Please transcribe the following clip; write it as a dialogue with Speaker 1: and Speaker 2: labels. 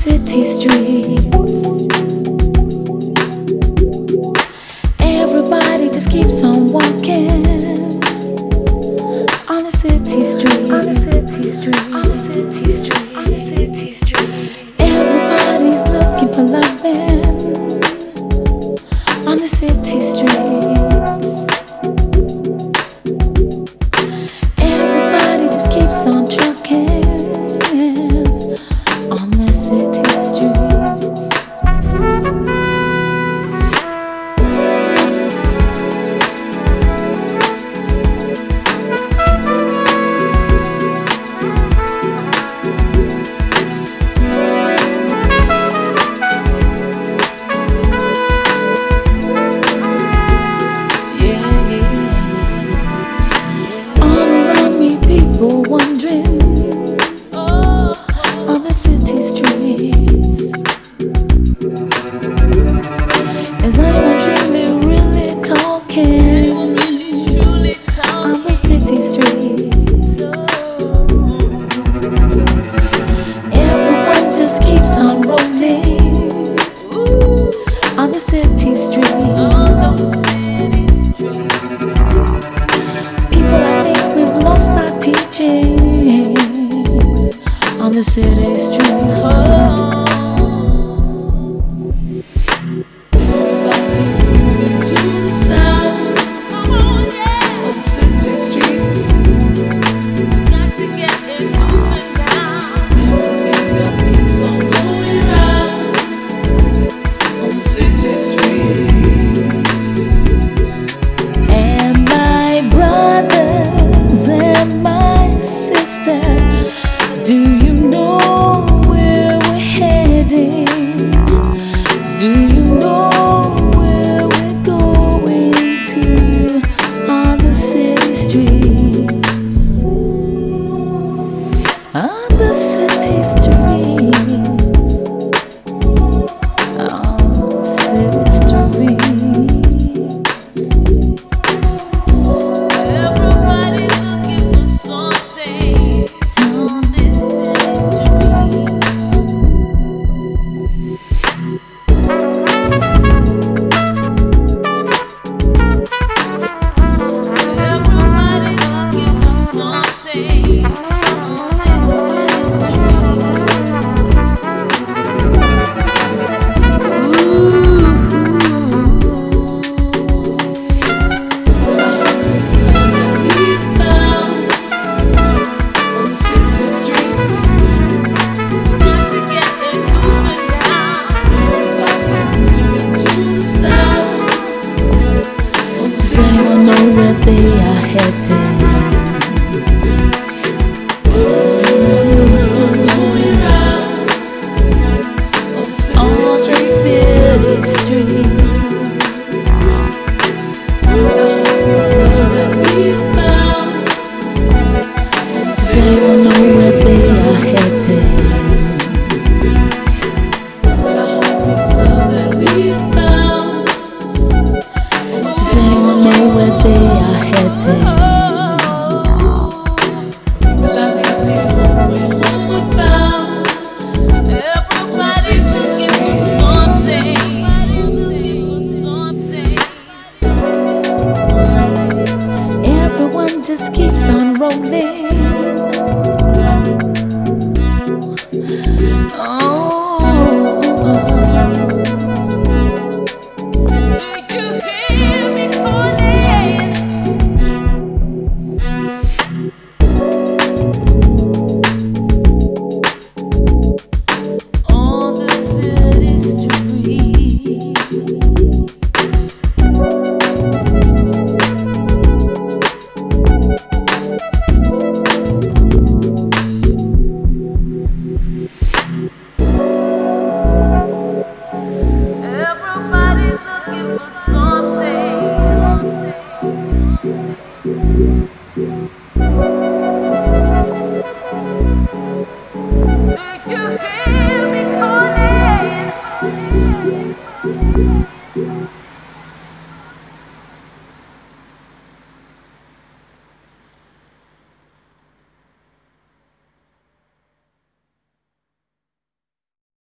Speaker 1: city streets. Everybody just keeps on walking on the city street, on the city street, on the city street, on the city street. Everybody's looking for loving on the city streets. Everybody just keeps on trucking on the city streets. People wandering on the city streets. Is anyone truly, really talking on the city streets? Everyone just keeps on rolling on the city streets. People, I think we've lost our teachings on the city street.
Speaker 2: Everybody's moving to the sound on the city streets. We got to get it moving now. Everything just keeps on going round on the city streets.
Speaker 1: And my brothers and my sisters, do you know where we're heading? Do you know where we're going to on the city streets? On the city streets. On the city streets.
Speaker 2: Everybody's looking for something on this city street. Everybody's looking for something on this city It's love that we found on the city streets. We got to get it moving now. Everybody's moving to the sound on the
Speaker 1: Does
Speaker 2: city
Speaker 1: anyone know
Speaker 2: streets.
Speaker 1: where they are heading?
Speaker 2: Just keeps on going round on the
Speaker 1: On
Speaker 2: city
Speaker 1: the
Speaker 2: streets.
Speaker 1: city streets.
Speaker 2: It's love that we found on the
Speaker 1: Does
Speaker 2: city
Speaker 1: anyone know where
Speaker 2: streets.
Speaker 1: they are heading?
Speaker 2: It's love that we found on the
Speaker 1: Does
Speaker 2: city
Speaker 1: anyone know where
Speaker 2: streets.
Speaker 1: they are heading?
Speaker 2: Well, I really hope we're homeward bound on the city streets.
Speaker 1: Everyone just keeps on rolling.
Speaker 2: Do you hear me calling? On the city streets. Everybody's looking for something.